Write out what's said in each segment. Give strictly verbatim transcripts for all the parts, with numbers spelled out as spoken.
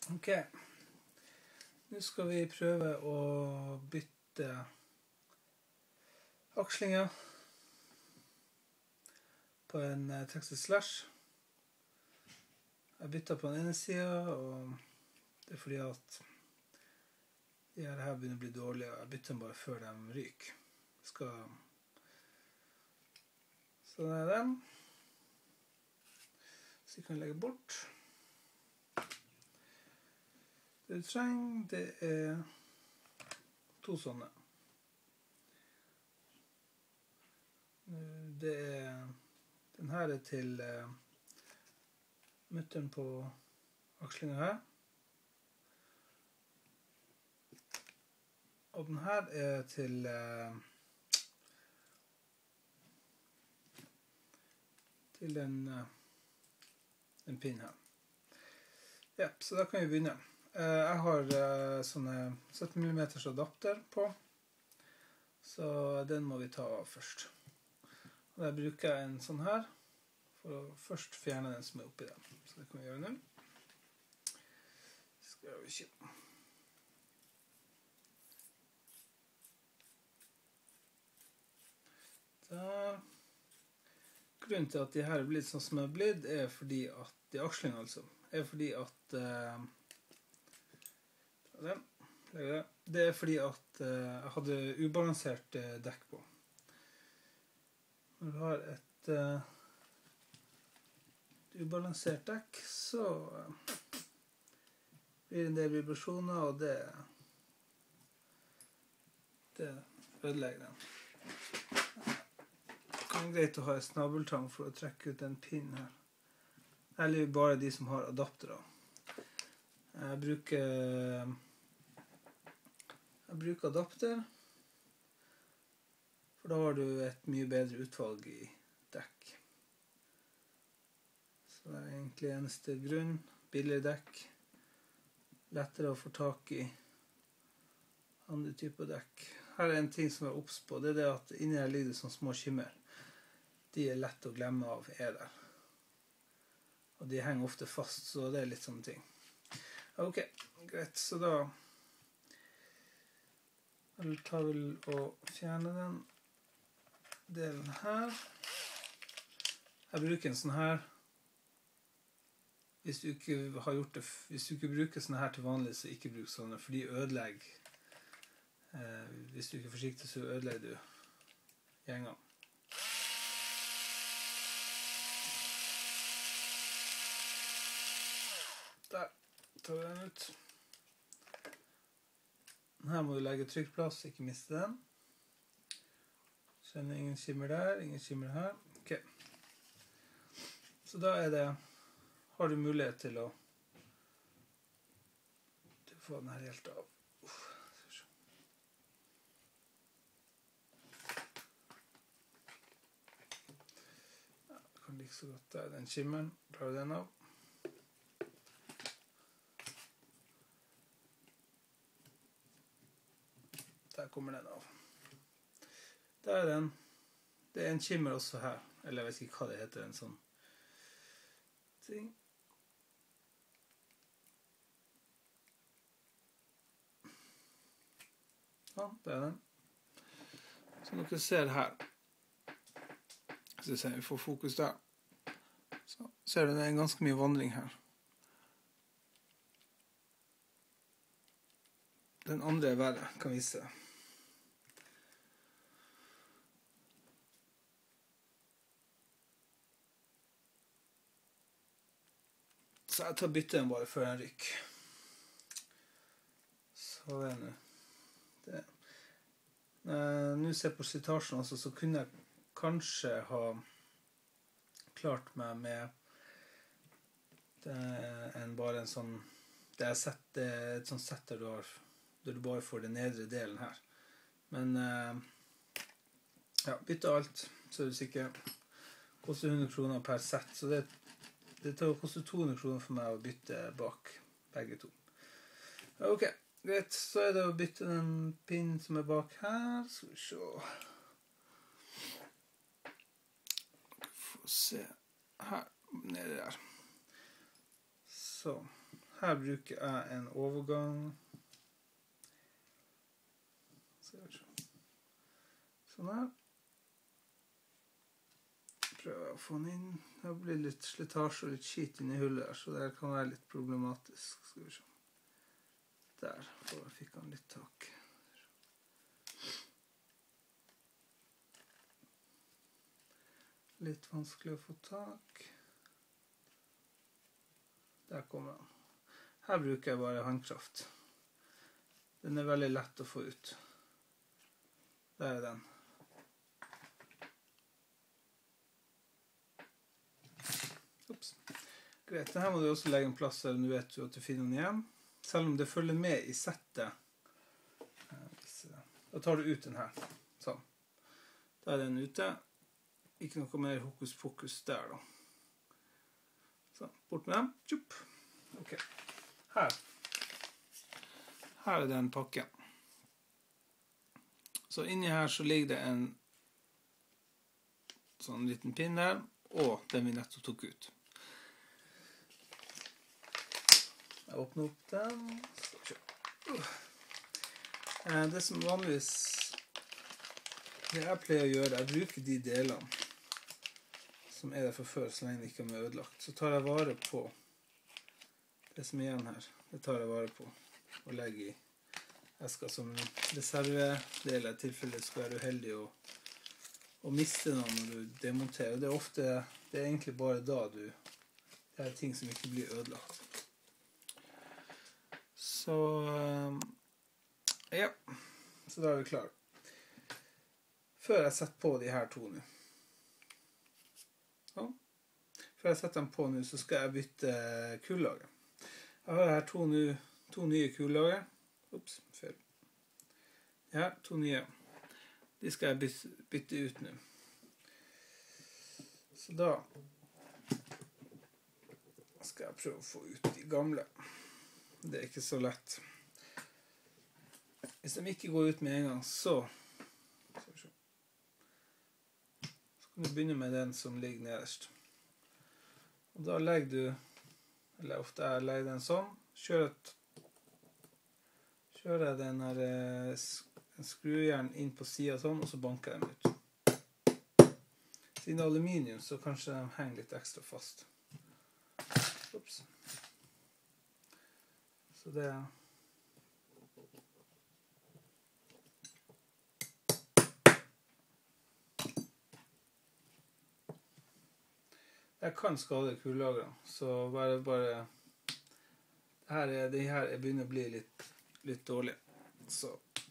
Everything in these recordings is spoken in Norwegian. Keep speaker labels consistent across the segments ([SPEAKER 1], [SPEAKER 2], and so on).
[SPEAKER 1] Ok, nå skal vi prøve å bytte akslinger på en Texas Slash. Jeg bytter på den ene siden, og det er fordi at de her begynner å bli dårlige, og jeg bytter dem bare før de ryker. Skal... Så det er den. Så vi kan legge bort. Det du trenger, det er to sånne. Det er, den her er til uh, mutteren på akslingen her. Og den her er til uh, til den uh, en pinn her. Ja, så da kan vi begynne. Jeg har uh, sånne sytten millimeter adapter på, så den må vi ta av først. Og der bruker jeg en sånn her, for å først fjerne den som er oppi den. Så det kan vi gjøre nå. Skal vi kjøpe. Da. Grunnen til at de her er blitt sånn som er blitt, er fordi at, de akslingene altså, er fordi at uh, det er fordi at uh, jeg hadde ubalansert uh, dekk på. Når du har et uh, ubalansert dekk, så uh, blir det en del vibrasjoner, og det, det ødelegger den. Det kan være greit å ha en snabeltang for å trekke ut en pinn her. Eller bare de som har adaptere. Jeg bruker... Jeg bruker adapter, for da har du et mye bedre utvalg i dekk. Så det er egentlig eneste grunn. Billig dekk. Lettere å få tak i andre typer dekk. Her er en ting som jeg er obs på. Det er det at inni her ligger det sånne små skimmer. De er lett å glemme av er der. Og de henger ofte fast, så det er litt sånne ting. Ok, greit. Så da... Jeg tar vel å fjerne den delen her. Jeg bruker en sånn her. Hvis du ikke har gjort det, hvis du ikke bruker sånne her til vanlig, så ikke bruk sånne, for de ødelegger. Eh, hvis du ikke er forsiktig, så ødelegger du gjengene. Der tar vi den ut. Her må du legge trykkplass, ikke miste den. Skjønner ingen skimmer der, ingen skimmer her. Ok. Så da er det, har du mulighet til å til å få den her helt av. Uff, ja, det kan like så godt der, den skimmeren, drar du den av. Der kommer den av. Der er den. Det er en skimmer også her. Eller jeg vet ikke hva det heter, en sånn ting. Sånn, det er den. Som dere ser her. Så ser vi får fokus der. Så ser du det er en ganske mye vandring her. Den andre er verre, kan vise det. Så jeg tar bytte den bare før den ryker. Så er det det. Nå ser jeg på slitasjen også, så kunne jeg kanskje ha klart meg med det en bare en sånn, det er, sett, det er et sånt sett der du har, der du bare får den nedre delen her. Men ja, bytte alt, så er du sikker. Koster hundre kroner per sett, så det Det koster to hundre kroner for meg å bytte bak begge to. Ok, greit. Så er det å bytte den pinnen som er bak her. Skal vi se. Få se her, nede der. Så, her bruker jeg en overgang. Sånn her. Prøver å få den inn. Det blir litt slitasje og litt skit inn i hullet her, så det kan være litt problematisk. Skal vi se. Der fikk han litt tak. Litt vanskelig å få tak. Der kommer han. Her bruker jeg bare håndkraft. Den er veldig lett å få ut. Der er den. Ups. Greit, denne må du også legge en plass der du vet jo at du finner den igjen. Selv om det følger med i settet. Da tar du ut den her. Sånn. Da er den ute. Ikke noe mer hokus pokus der da. Sånn, bort med den. Tjup. Ok. Her. Her er den pakken. Så inni her så ligger det en sånn liten pinn der, og den vi nettopp tok ut. Jeg åpner opp den. Det som vanligvis det jeg pleier å gjøre, jeg bruker de delene som er der fra før, så lenge de ikke er ødelagt. Så tar jeg vare på det som er igjen her. Det tar jeg vare på og legger i eska som reservedel i tilfelle det skal være uheldig å, å miste noe når du demonterer. Det er ofte, det er egentlig bare da du, det er ting som ikke blir ødelagt. Så, ja, så da er vi klar. Før jeg setter på de her to nå. Ja. Før jeg setter dem på nå, så skal jeg bytte kullager. Jeg har her to, nu, to nye kullager. Ups, feil. Ja, to nye. De skal jeg bytte, bytte ut nå. Så da skal jeg prøve å få ut de gamle. Det er ikke så lett. Hvis de ikke går ut med en gang, så så kan du begynne med den som ligger nederst. Og da legger du, eller ofte jeg legger den sånn, kjører et kjører jeg den her skrujern inn på siden sånn, og så banker jeg dem ut. Siden det er aluminium, så kanskje de henger litt ekstra fast. Ups. Så det er jeg kan skade kullagene, så bare, bare her er, de her er begynner å bli litt, litt dårlig. Så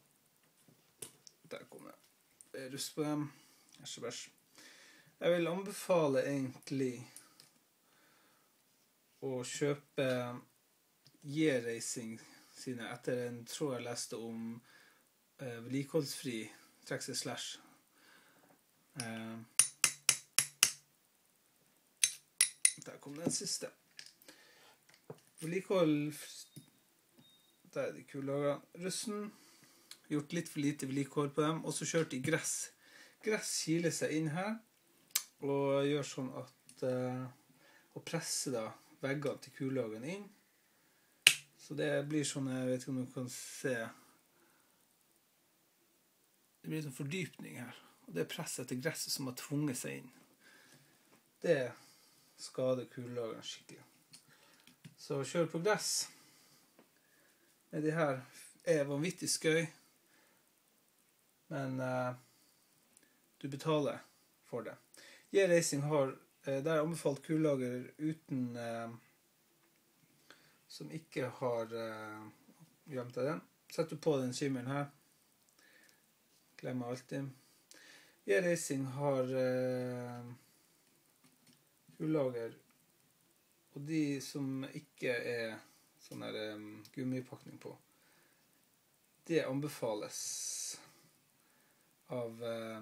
[SPEAKER 1] der kommer jeg. Rusk på dem. Æsj, bæsj. Jeg vil anbefale egentlig å kjøpe J-Racing sine etter en tråd jeg leste om eh, vedlikeholdsfri Traxxas Slash. Eh, Der kom den siste. Vedlikehold. Der er de kullagene. Russen. Gjort litt for lite vedlikehold på dem. Og så kjørt i gress. Gress kiler seg inn her. Og gjør sånn at uh, og presser da veggene til kullagene inn. Så det blir sånn, jeg vet ikke om du kan se. Det blir sånn fordypning her. Og det er presset til gresset som har tvunget seg inn. Det er skade kullagene skikkelig. Så kjør på gress. Med de her er vanvittig skøy. Men uh, du betaler for det. J-Racing har, uh, der er anbefalt kullager uten, uh, som ikke har uh, gjemt av den. Setter du på den skimmeren her. Glemmer alltid. J-Racing har uh, kullager, og de som ikke er sånn der um, gummipakning på, det anbefales av uh,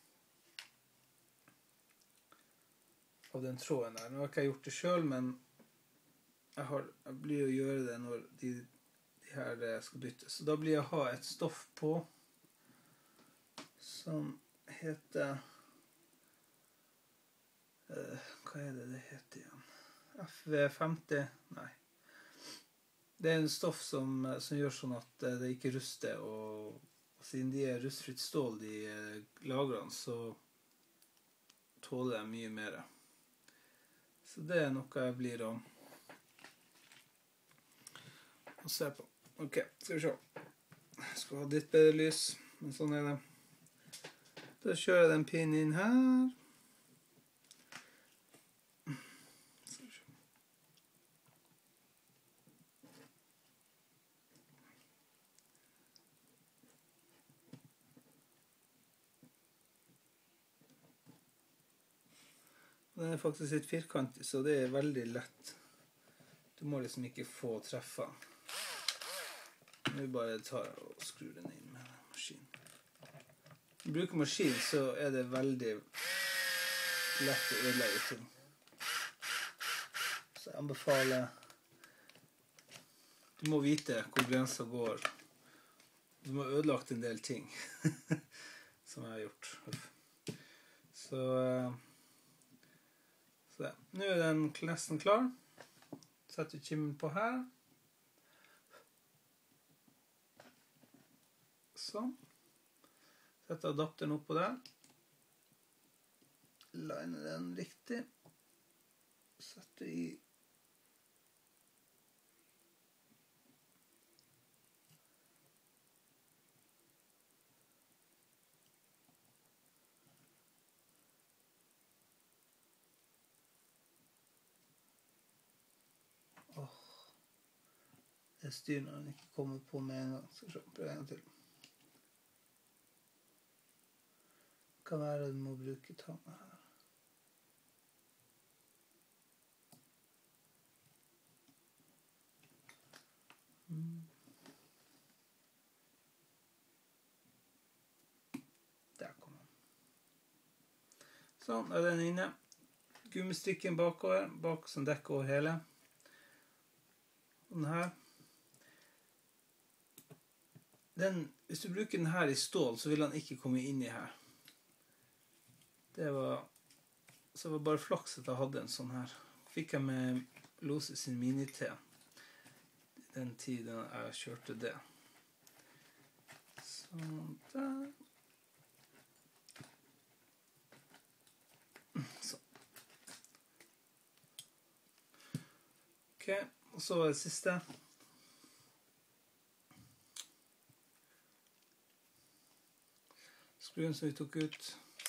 [SPEAKER 1] av den tråden der. Nå har ikke jeg gjort det selv, men jeg, har, jeg blir å gjøre det når de, de her skal byttes. Så da blir jeg å ha et stoff på som heter Uh, hva er det det heter igjen? F V femti? Nei. Det er en stoff som, som gjør sånn at det ikke ruster, og, og siden de er rustfritt stål, de lagrene, så tåler jeg mye mer. Så det er noe jeg blir å, å se på. Ok, skal vi se. Jeg skal ha litt bedre lys, men sånn er det. Da kjører jeg den pinnen inn her. Den er faktisk litt firkantig, så det er veldig lett. Du må liksom ikke få treffe den. Nå bare tar jeg og skrur den inn med maskinen. Når du bruker maskin, så er det veldig lett å ødelegge ting. Så jeg anbefaler, du må vite hvor grensen går. Du må ha ødelagt en del ting, som jeg har gjort. Så... Så nå er den nesten klar. Setter vi kimmelen på her. Sånn. Setter adapteren opp på der. Liner den riktig. Setter i. Jeg styrer når den ikke kommer på med en gang. Så se, prøv en gang til. Det kan være at du må bruke tanga her. Mm. Der kom den. Sånn, er den inne. Gummistrikken bakover, bak som dekker over hele. Og den her. Den, hvis du bruker den her i stål, så vil den ikke komme inn i her. Det var, så det var bare flaks at jeg hadde en sånn her. Fikk jeg med Lose sin mini-T. Den tiden jeg kjørte det. Sånn der. Sånn. Ok, og så var det siste. Skruen som vi tok ut.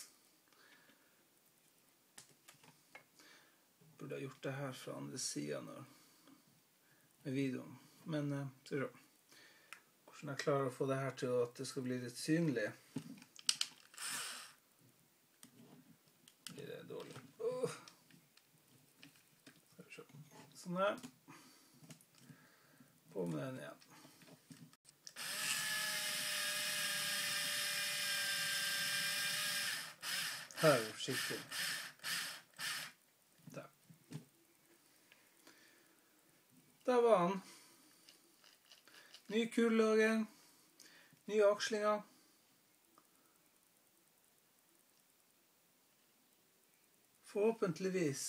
[SPEAKER 1] Burde ha gjort det her fra andre siden med videoen. Men uh, skal vi se hvordan jeg klarer å få det her til at det skal bli litt synlig. Det er dårlig. Uh. Skal vi se. Sånn her. På med den igjen. Her er skikkelig. Der. Der var han. Ny kullager. Nye akslinger. Forhåpentligvis.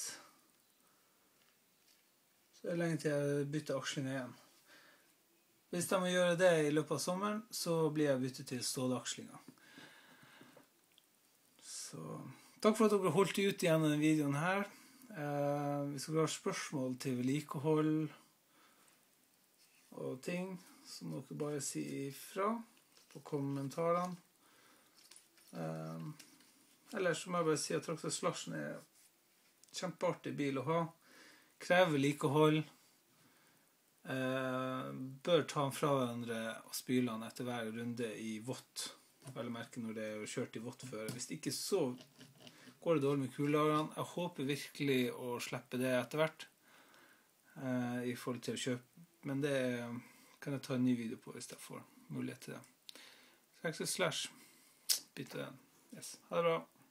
[SPEAKER 1] Så er det lenge til jeg bytter akslinger igjen. Hvis jeg må gjøre det i løpet av sommeren, så blir jeg byttet til stålakslinger. Så, takk for at dere holdt ut igjen denne videoen her. Eh, hvis dere har spørsmål til vedlikehold og ting, så må dere bare si ifra på kommentarene. Eh, ellers så må jeg bare si at Traxxas Slashen er en kjempeartig bil å ha. Krever vedlikehold. Eh, bør ta den fra hverandre og spyle den etter hver runde i vått. Veldig merke når det er kjørt i vått før. Hvis ikke så går det dårlig med kullagrene. Jeg håper virkelig å slippe det etter hvert eh, i forhold til å kjøpe. Men det kan jeg ta en ny video på hvis jeg får mulighet til det. Traxxas Slash. Bytte den. Yes. Ha det bra.